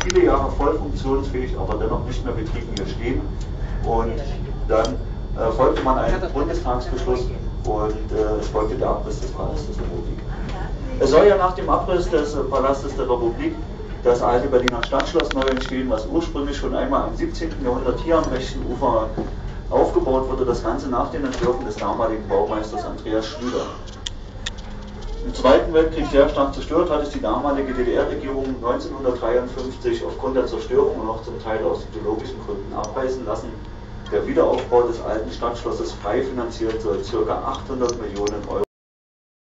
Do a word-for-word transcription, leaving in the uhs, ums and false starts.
viele Jahre voll funktionsfähig, aber dennoch nicht mehr betrieben hier stehen. Und dann äh, folgte man einen Bundestagsbeschluss und äh, es folgte der Abriss des Palastes der Republik. Es soll ja nach dem Abriss des äh, Palastes der Republik das alte Berliner Stadtschloss neu entstehen, was ursprünglich schon einmal im siebzehnten Jahrhundert hier am rechten Ufer aufgebaut wurde, das Ganze nach den Entwürfen des damaligen Baumeisters Andreas Schlüter. Im Zweiten Weltkrieg sehr stark zerstört hat es die damalige D D R-Regierung neunzehnhundertdreiundfünfzig aufgrund der Zerstörung und auch zum Teil aus ideologischen Gründen abreißen lassen. Der Wiederaufbau des alten Stadtschlosses frei finanziert soll ca. achthundert Millionen Euro